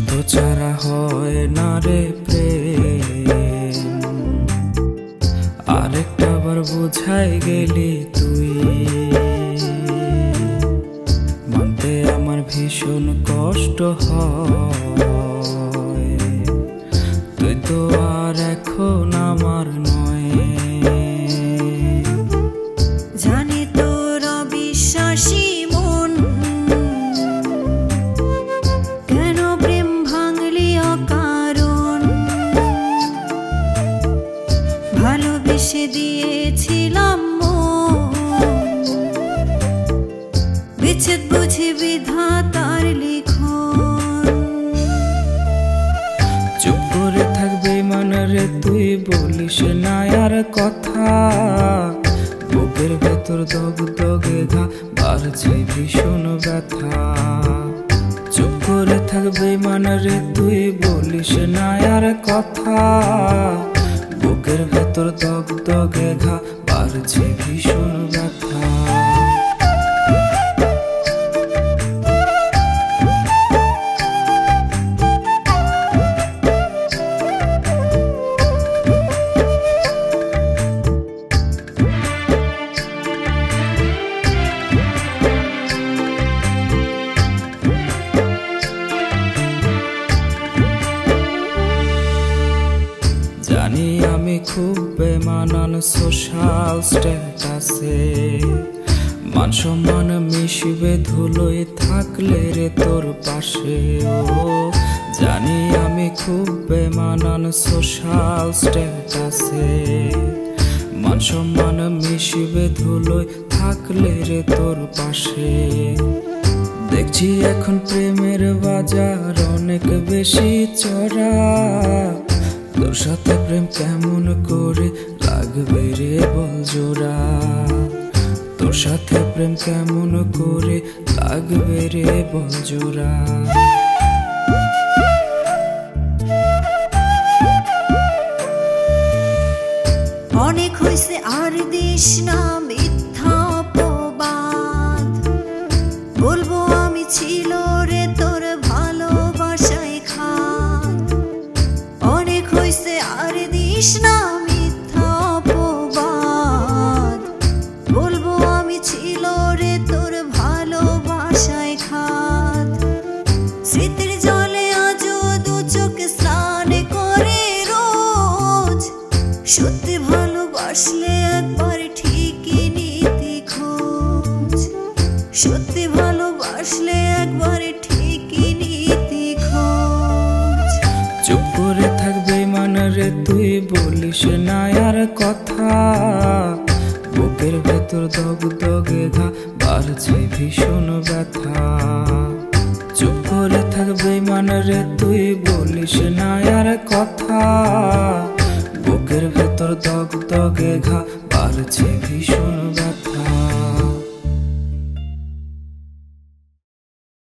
তো ছাড়া হয় না রে প্রেম, আরেকটা বার বুঝাই গেলি তুই। মানতে আমার ভীষণ কষ্ট হয়, তুই তো আর এখন আমার নয়। জানি তোর অবিশ্বাসী মন, কেন প্রেম ভাঙলি অকারণ। ভালোবেসে দিয়েছিলাম মন, বিচ্ছেদ বুঝি বিধাতার লিখন। চুপ করে থাকবে রে তুই বলিস না আর কথা, বুকের ভেতর দগ দগে ঘা বাড়ছে ভীষণ ব্যথা। চুপ করে থাকবে রে তুই বলিস না আর কথা, বুকের ভেতর দগ দগে ঘা বাড়ছে ভীষণ ব্যথা। জানি আমি খুব বেমানান সোশ্যাল স্ট্যাটাসে, মান সম্মান মিশবে ধুলোয় থাকলে রে তোর পাশে। ও জানি আমি খুব বেমানান সোশ্যাল স্ট্যাটাসে, মান সম্মান মিশবে ধুলোয় থাকলে রে তোর পাশে। দেখছি এখন প্রেমের বাজার অনেক বেশি চড়া, তোর সাথে প্রেম কেমন করে লাগবে রে বল জোড়া। তোর সাথে প্রেম কেমন করে লাগবে রে বল জোড়া। অনেক হইছে আর দিস না মিথ্যা অপবাদ, বলবো আমি ছিল রে তোর ভালোবাসায় খাদ। অনেক হইছে আর দিস না মিথ্যা অপবাদ, বলবো আমি ছিল রে তোর ভালোবাসায় খাদ। স্মৃতির জলে আজও দু চোখে স্নান করে রোজ, সত্যি ভালোবাসলে একবার ঠিকই নিতি খোঁজ। সত্যি ভালোবাসলে একবার ঠিকই নিতি খোঁজ। চুপ করে থাকবে রে তুই বলিস না আর কথা, বুকের ভেতর দগ দগে ঘা বাড়ছে ভীষণ ব্যথা। চুপ করে থাকবে রে তুই বলিস না আর কথা, বুকের ভেতর দগ দগে ঘা বাড়ছে ভীষণ ব্যথা।